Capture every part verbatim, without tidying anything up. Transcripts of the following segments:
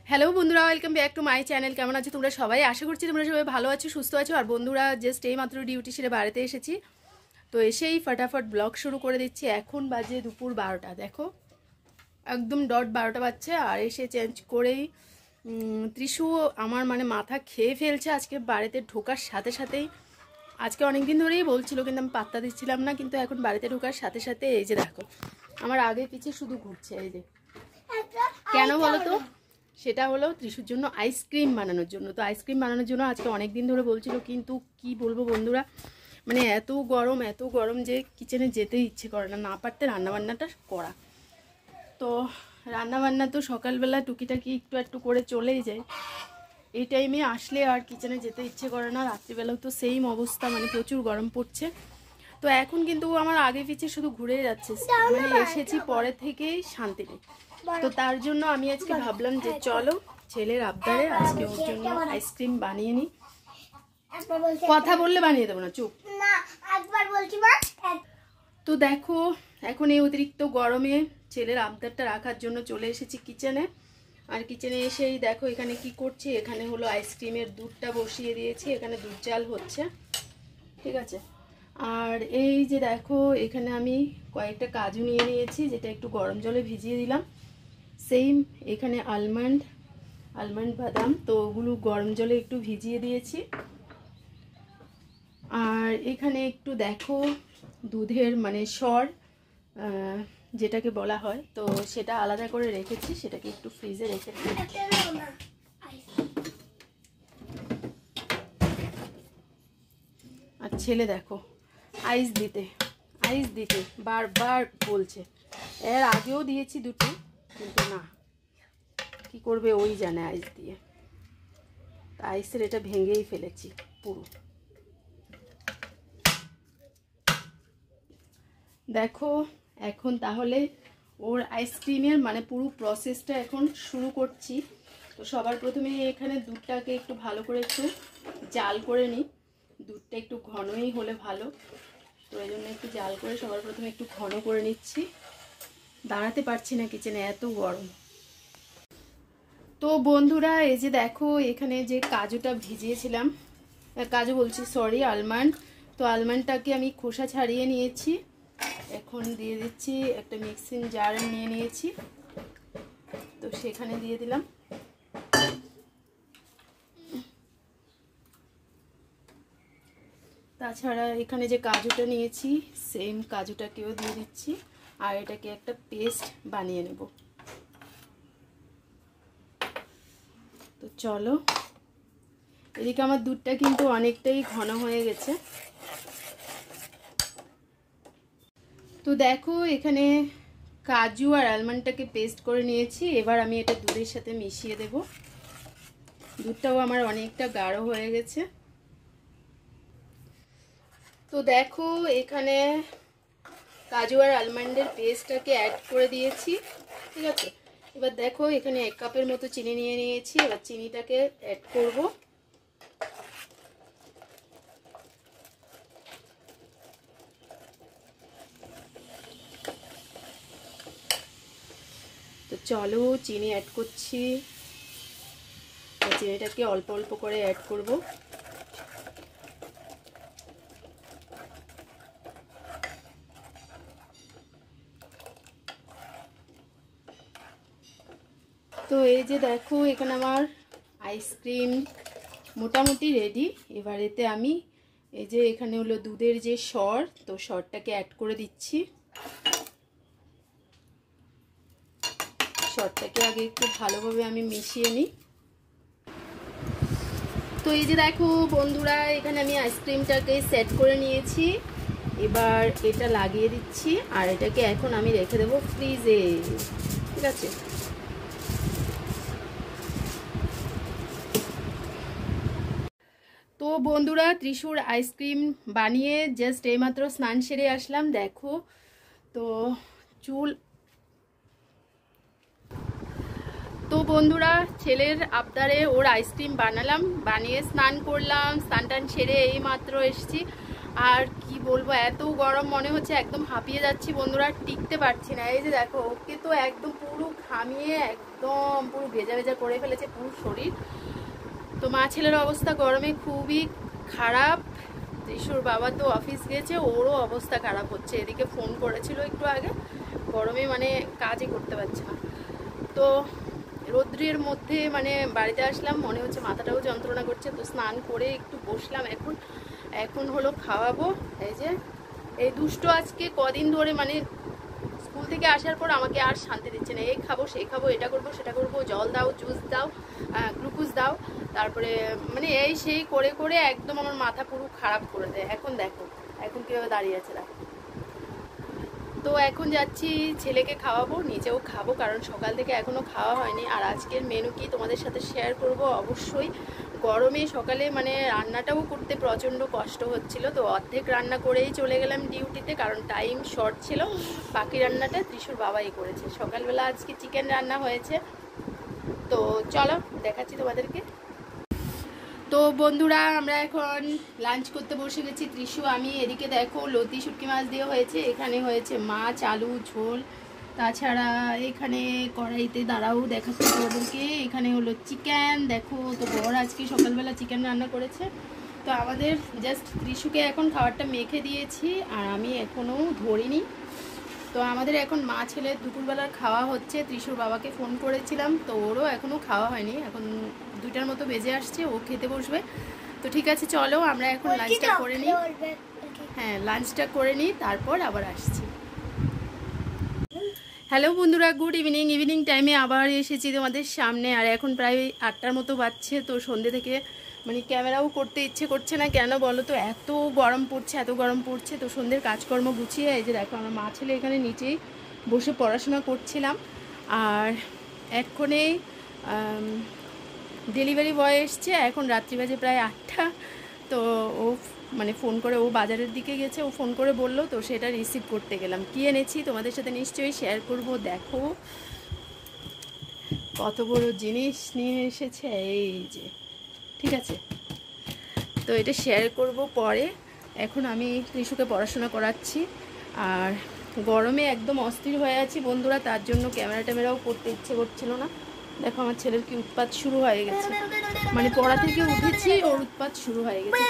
Hello বন্ধুরা, welcome back to my channel. কেমন আছো তোমরা সবাই? আশা করছি তোমরা সবাই ভালো আছো, সুস্থ আছো। আর বন্ধুরা, জাস্ট এই মাত্র ডিউটি সেরে বাড়িতে এসেছি, তো এসেই ফটাফট ব্লগ শুরু করে দিচ্ছি। এখন বাজে দুপুর বারোটা, দেখো একদম ডট বারোটা বাজছে। আর এসে চেঞ্জ করেই ত্রিশু আমার মানে মাথা খেয়ে ফেলছে আজকে বাড়িতে ঢোকার সাথে সাথেই। আজকে অনেক দিন ধরেই বলছিল, কিন্তু আমি পাত্তা দিচ্ছিলাম না। কিন্তু এখন বাড়িতে ঢোকার সাথে সাথে এই যে দেখো আমার আগে পিছিয়ে শুধু ঘুরছে। এই যে কেন বলো তো? সেটা হলো ত্রিশুর জন্য আইসক্রিম বানানোর জন্য। তো আইসক্রিম বানানোর জন্য আজকে অনেক দিন ধরে বলছিল, কিন্তু কি বলবো বন্ধুরা, মানে এত গরম এত গরম যে কিচেনে যেতেই ইচ্ছে করে না, না পারতে রান্নাবান্নাটা করা। তো রান্নাবান্না তো সকালবেলা টুকিটাকি একটু একটু করে চলেই যায়, এই টাইমে আসলে আর কিচেনে যেতে ইচ্ছে করে না। রাত্রিবেলাও তো সেম অবস্থা, মানে প্রচুর গরম পড়ছে। তো এখন কিন্তু আমার আগে পিছিয়ে শুধু ঘুরে যাচ্ছে, মানে এসেছি পরে থেকেই শান্তি নেই। তো তার জন্য আমি আজকে ভাবলাম যে চলো ছেলের আবদারে আজকে ওর জন্য আইসক্রিম বানিয়ে নিই। কথা বললে বানিয়ে দেবো না, চুপ। তো দেখো এখন এই অতিরিক্ত গরমে ছেলের আবদারটা রাখার জন্য চলে এসেছি কিচেনে। আর কিচেনে এসেই দেখো এখানে কি করছি, এখানে হলো আইসক্রিমের দুধটা বসিয়ে দিয়েছি, এখানে দুধ জাল হচ্ছে, ঠিক আছে। আর এই যে দেখো এখানে আমি কয়েকটা কাজু নিয়ে নিয়েছি, যেটা একটু গরম জলে ভিজিয়ে দিলাম। সেম এখানে আলমন্ড আলমন্ড বাদাম, তো ওগুলো গরম জলে একটু ভিজিয়ে দিয়েছি। আর এখানে একটু দেখো দুধের মানে সর যেটাকে বলা হয়, তো সেটা আলাদা করে রেখেছি, সেটাকে একটু ফ্রিজে রেখে দিয়েছি। আর ছেলে দেখো আইস দিতে আইস দিতে বারবার বলছে। এর আগেও দিয়েছি দুটো, কিন্তু না, কি করবে ওই জানে আইস দিয়ে। আইসের এটা ভেঙেই ফেলেছি পুরো। দেখো এখন তাহলে ওর আইসক্রিমের মানে পুরো প্রসেসটা এখন শুরু করছি। তো সবার প্রথমে এখানে দুধটাকে একটু ভালো করে একটু জাল করে নিই। দুধটা একটু ঘনই হলে ভালো, তো এই জন্য একটু জাল করে সবার প্রথমে একটু ঘন করে নিচ্ছি। দাঁড়াতে পারছি না কিচেনে, এত গরম। তো বন্ধুরা এই যে দেখো এখানে যে কাজুটা ভিজিয়েছিলাম, কাজু বলছি সরি আলমন্ড, তো আলমন্ডটাকে আমি খোসা ছাড়িয়ে নিয়েছি। এখন দিয়ে দিচ্ছি একটা মিক্সিং জার নিয়ে নিয়েছি, তো সেখানে দিয়ে দিলাম। তাছাড়া এখানে যে কাজুটা নিয়েছি সেম কাজুটাকেও দিয়ে দিচ্ছি। আর এটাকে একটা পেস্ট বানিয়ে নেব। তো চলো, এদিকে আমার দুধটা কিন্তু অনেকটাই ঘন হয়ে গেছে। তো দেখো এখানে কাজু আর আলমন্ডটাকে পেস্ট করে নিয়েছি। এবার আমি এটা দুধের সাথে মিশিয়ে দেব। দুধটাও আমার অনেকটা গাঢ় হয়ে গেছে। তো দেখো এখানে কাজু আর আলমন্ডের পেস্টটাকে অ্যাড করে দিয়েছি, ঠিক আছে। এবার দেখো এখানে এক কাপের মতো চিনি নিয়ে নিয়েছি, এবার চিনিটাকে অ্যাড করব। তো চলো চিনি অ্যাড করছি, চিনিটাকে অল্প অল্প করে অ্যাড করব। তো এই যে দেখো এখানে আমার আইসক্রিম মোটামুটি রেডি। এবার এতে আমি এই যে এখানে হলো দুধের যে সর, তো সরটাকে অ্যাড করে দিচ্ছি। সরটাকে আগে একটু ভালোভাবে আমি মিশিয়ে নিই। তো এই যে দেখো বন্ধুরা এখানে আমি আইসক্রিমটাকে সেট করে নিয়েছি। এবার এটা লাগিয়ে দিচ্ছি আর এটাকে এখন আমি রেখে দেবো ফ্রিজে, ঠিক আছে। তো বন্ধুরা ত্রিশুর আইসক্রিম বানিয়ে জাস্ট এইমাত্র স্নান সেরে আসলাম। দেখো তো চুল, তো বন্ধুরা ছেলের আবদারে ওর আইসক্রিম বানালাম, বানিয়ে স্নান করলাম, স্নান টান সেরে এই মাত্র এসেছি। আর কি বলবো, এত গরম মনে হচ্ছে একদম হাঁপিয়ে যাচ্ছি বন্ধুরা, টিকতে পারছি না। এই যে দেখো, ওকে তো একদম পুরো ঘামিয়ে একদম পুরো ভেজা ভেজা করে ফেলেছে পুরো শরীর। তো মা ছেলের অবস্থা গরমে খুবই খারাপ। ত্রিশুর বাবা তো অফিস গেছে, ওরও অবস্থা খারাপ হচ্ছে। এদিকে ফোন করেছিল একটু আগে, গরমে মানে কাজই করতে পারছে না। তো রৌদ্রের মধ্যে মানে বাড়িতে আসলাম, মনে হচ্ছে মাথাটাও যন্ত্রণা করছে। তো স্নান করে একটু বসলাম, এখন এখন হলো খাওয়াবো। এই যে এই দুষ্ট আজকে কদিন ধরে মানে স্কুল থেকে আসার পর আমাকে আর শান্তি দিচ্ছে না। এই খাবো, সেই খাবো, এটা করবো, সেটা করবো, জল দাও, জুস দাও, গ্লুকোজ দাও, তারপরে মানে এই সেই করে করে একদম আমার মাথা পুরো খারাপ করে দেয়। এখন দেখো এখন কীভাবে দাঁড়িয়ে আছে। দেখো, তো এখন যাচ্ছি ছেলেকে খাওয়াবো, নিজেও খাবো, কারণ সকাল থেকে এখনও খাওয়া হয়নি। আর আজকের মেনু কি তোমাদের সাথে শেয়ার করব অবশ্যই। গরমে সকালে মানে রান্নাটাও করতে প্রচণ্ড কষ্ট হচ্ছিল, তো অর্ধেক রান্না করেই চলে গেলাম ডিউটিতে, কারণ টাইম শর্ট ছিল। বাকি রান্নাটা ত্রিশুর বাবাই করেছে। সকালবেলা আজকে চিকেন রান্না হয়েছে, তো চলো দেখাচ্ছি তোমাদেরকে। তো বন্ধুরা, আমরা এখন লাঞ্চ করতে বসে গেছি, ত্রিশু আমি। এদিকে দেখো লতি শুটকি মাছ দিয়ে হয়েছে, এখানে হয়েছে মাছ, আলু ঝোল, তাছাড়া এখানে কড়াইতে দাঁড়াও দেখাচ্ছি তোমাদেরকে, এখানে হলো চিকেন। দেখো, তো বর আজকে সকালবেলা চিকেন রান্না করেছে। তো আমাদের জাস্ট ত্রিশুকে এখন খাবারটা মেখে দিয়েছি, আর আমি এখনও ধরিনি। তো আমাদের এখন মা ছেলে দুপুরবেলার খাওয়া হচ্ছে। ত্রিশুর বাবাকে ফোন করেছিলাম, তো ওরও এখনও খাওয়া হয়নি, এখন দুটার মতো বেজে আসছে, ও খেতে বসবে। তো ঠিক আছে, চলো আমরা এখন লাঞ্চটা করে নিই। হ্যাঁ, লাঞ্চটা করে নিই, তারপর আবার আসছি। হ্যালো বন্ধুরা, গুড ইভিনিং। ইভিনিং টাইমে আবার এসেছি তোমাদের সামনে, আর এখন প্রায় আটটার মতো বাজছে। তো সন্ধ্যে থেকে মানে ক্যামেরাও করতে ইচ্ছে করছে না, কেন বলো তো, এত গরম পড়ছে, এত গরম পড়ছে। তো সন্ধ্যের কাজকর্ম গুছিয়ে এই যে দেখো, আমার মা ছেলে এখানে নিচেই বসে পড়াশোনা করছিলাম। আর এক্ষণেই ডেলিভারি বয় এসছে, এখন রাত্রি বাজে প্রায় আটটা। তো ও মানে ফোন করে, ও বাজারের দিকে গেছে, ও ফোন করে বললো, তো সেটা রিসিভ করতে গেলাম। কী এনেছি তোমাদের সাথে নিশ্চয়ই শেয়ার করব। দেখো কত বড় জিনিস নিয়ে এসেছে, এই যে, ঠিক আছে। তো এটা শেয়ার করব পরে। এখন আমি ত্রিশুকে পড়াশোনা করাচ্ছি, আর গরমে একদম অস্থির হয়ে আছি বন্ধুরা, তার জন্য ক্যামেরা ট্যামেরাও করতে ইচ্ছে করছিল না। দেখো আমার ছেলের কি উৎপাত শুরু হয়ে গেছে, মানে পড়া থেকে উঠেছি ওর উৎপাত শুরু হয়ে গেছে।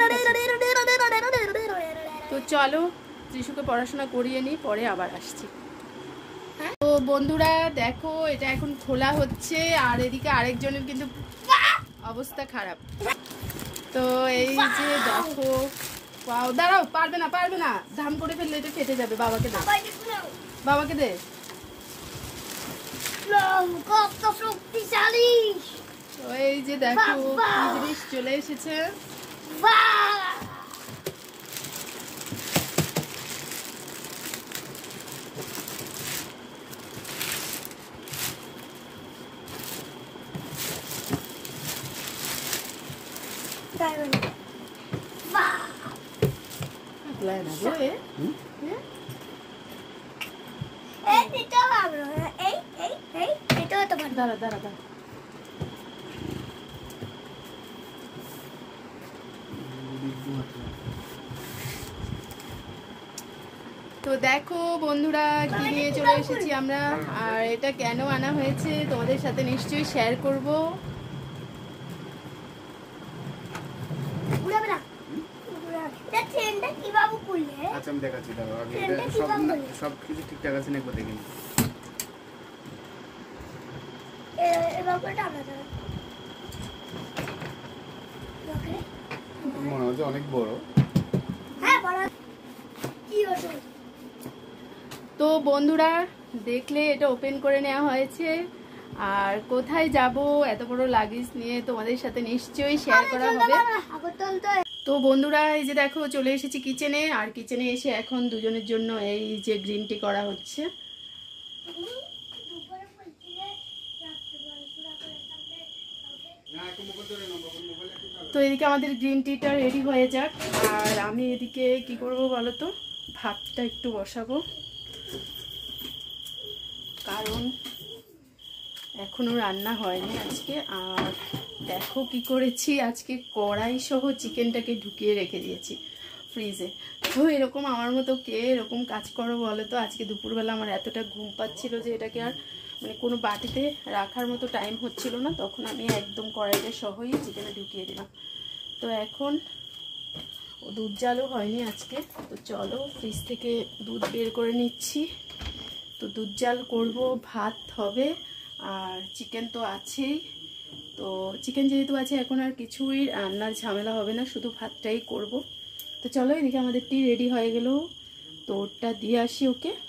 তো চলো ত্রিশুকে পড়াশোনা করিয়ে নিই, পরে আবার আসছি। তো বন্ধুরা দেখো, এটা এখন খোলা হচ্ছে, আর এদিকে আরেকজনের কিন্তু অবস্থা খারাপ। তো এই যে দেখো, পাও দাঁড়াও, পারবে না পারবে না, ধাম করে ফেললে এটা ফেটে যাবে। বাবাকে দে, বাবাকে দে। এই যে দেখো কি জিনিস চলে এসেছে। দাঁড়া দাঁড়া দাঁড়া। তো দেখো বন্ধুরা, কি নিয়ে চলে এসেছি আমরা, আর এটা কেন আনা হয়েছে তোমাদের সাথে নিশ্চয়ই শেয়ার করব। আচ্ছা আমি দেখাচ্ছি, দাঁড়াও আগে এটা সব সব কিছু ঠিকঠাক আছে নাকি দেখে নিই। মনে হচ্ছে অনেক বড়। তো বন্ধুরা দেখলে, এটা ওপেন করে নেওয়া হয়েছে, আর কোথায় যাব এত বড় লাগেজ নিয়ে তোমাদের সাথে নিশ্চয়ই শেয়ার করা হবে। তো বন্ধুরা এই যে দেখো, চলে এসেছি কিচেনে, আর কিচেনে এসে এখন দুজনের জন্য এই যে গ্রিন টি করা হচ্ছে। তো এদিকে আমাদের গ্রিন টিটা রেডি হয়ে যাক, আর আমি এদিকে কি করব বলো তো, ভাতটা একটু বসাবো, কারণ এখনো রান্না হয়নি আজকে। আর দেখো কি করেছি, আজকে কড়াই সহ চিকেনটাকে ঢুকিয়ে রেখে দিয়েছি ফ্রিজে। তো এরকম আমার মতো কে এরকম কাজ করো বলো তো? আজকে দুপুরবেলা আমার এতটা ঘুম পাচ্ছিল যে এটাকে আর মানে কোনো বাটিতে রাখার মতো টাইম হচ্ছিল না, তখন আমি একদম কড়াইটা সহই চিকেনে ঢুকিয়ে দিলাম। তো এখন ও দুধ জালও হয়নি আজকে, তো চলো ফ্রিজ থেকে দুধ বের করে নিচ্ছি। তো দুধ জাল করবো, ভাত হবে আর চিকেন তো আছেই। তো চিকেন যেহেতু আছে এখন আর কিছুই রান্নার ঝামেলা হবে না, শুধু ভাতটাই করব। তো চলো, এদিকে আমাদের টি রেডি হয়ে গেল, তো ওটা দিয়ে আসি ওকে।